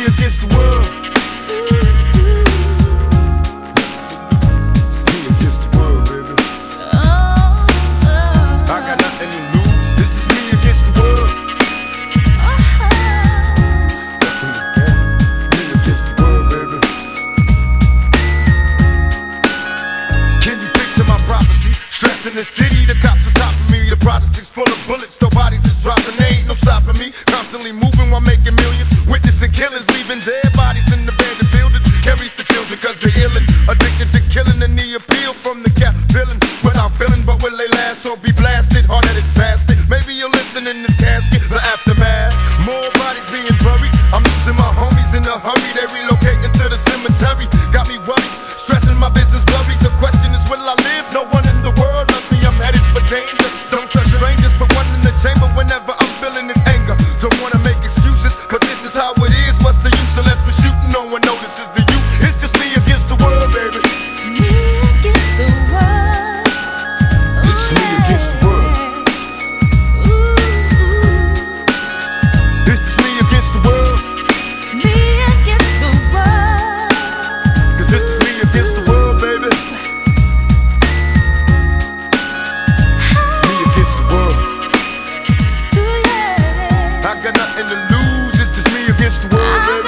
me against the world. It's me against the world, baby. I got nothing to lose. It's just me against the world. Me against the world, baby. Can you picture my prophecy? Stress in the city, the cops on top of me. The projects full of bullets, no bodies is dropping. They ain't no stopping me. Constantly moving while making millions. Witnessing killings, leaving dead bodies in abandoned buildings. Carries the children cause they're illin'. Addicted to killing and the appeal from the cap villain. Without feeling, but will they last or be blasted? Hard-headed bastard. Maybe you'll listen in this casket. The aftermath. More bodies being buried. I'm losing my homies in a hurry. They relocating to the cemetery. Got me worried. Stressing my business blurry. The question is, will I live? No one in the world loves me. I'm headed for danger. Don't trust strangers. Put one in the chamber whenever I'm feeling this anger. Don't wanna make excuses, cause this is how it is. What's the use unless we're shooting? No one notices the youth. It's just me against the world, baby. Me against the world. It's just me against the world. It's just me against the world. Me against the world. Cause it's just me against the world, baby. Me against the world. I got nothing to lose. It's just me against the world, baby.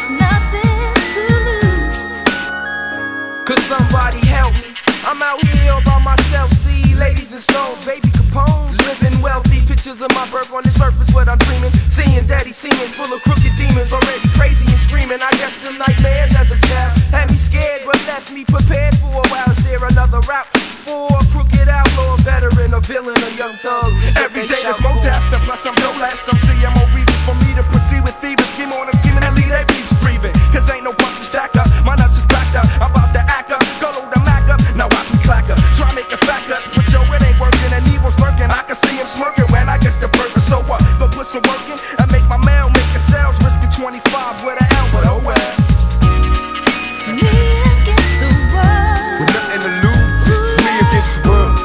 Could somebody help me? I'm out here all by myself. See, ladies and stones, baby Capone, living wealthy. Pictures of my birth on the surface, what I'm dreaming. Seeing daddy seeming full of crooked demons, already crazy and screaming. I guess the nightmares as a child had me scared, but left me prepared for a while. Is there another route for a crooked outlaw, veteran, a villain, a young thug? Every day there's more death, and plus I'm no less. Some CMO reasons for me to proceed with thieves. Scheme on and scheming and lead their beefs breathing. Cause ain't no punch to stack up. My nuts is backed up. I'm about to act up. Go load the Mac up. Now watch me clack up. Try make it fact up. But yo, it ain't working and evil's lurking. I can see him smirking when I get the purpose. So what? Go put some work in and make my mail, make it sales. Risking 25 with an L, but oh well. Me against the world. With nothing to lose. It's me against the world.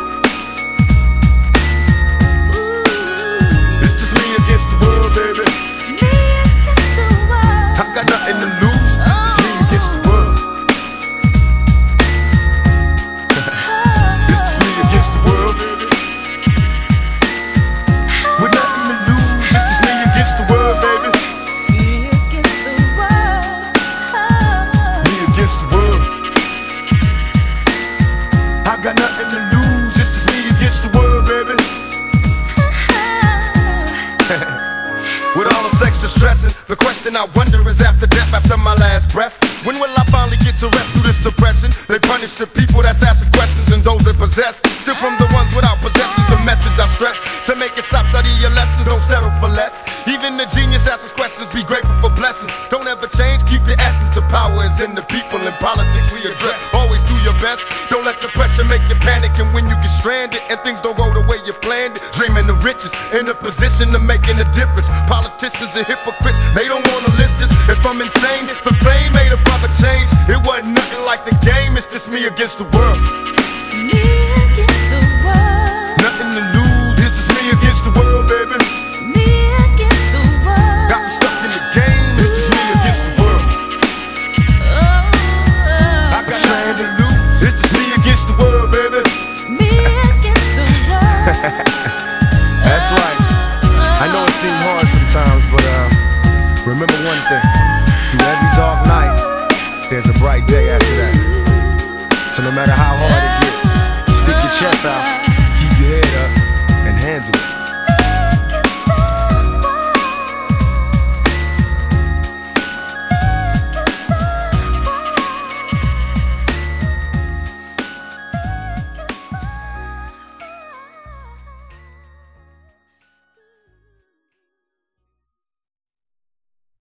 It's just me against the world, baby. Me against the world. I got nothing to lose. It's me against the world. It's just me against the world, baby. With nothing to lose. It's just me against the world, baby. Me against the world. Me against the world. I got nothing to lose. It's just me against the world, baby. With all the sex and stressing, the question I wonder is after death, after my last breath, when will I finally get to rest through this suppression? They punish the people that's asking questions and those that possess. Still from the ones without possessions, the message I stress. To make it stop, study your lessons, don't settle for less. Even the genius asks questions, be grateful for blessings. Don't ever change, keep your essence. The power is in the people, in politics we address. Always do your best, don't let the pressure make you panic. And when you get stranded and things don't go the way you planned it, dreaming of riches, in a position of making a difference. Politicians are hypocrites, they don't wanna listen. If I'm insane, the fame made a brother change. It wasn't nothing like the game, it's just me against the world. Me against the world. Nothing to lose, it's just me against the world, baby. Me against the world. Got me stuck in the game, it's just me against the world. I got nothing to lose, it's just me against the world, baby. Me against the world. That's right. I know it seems hard sometimes, but remember one thing. Through every dark night, there's a bright day after that. So no matter how hard it gets, stick your chest out.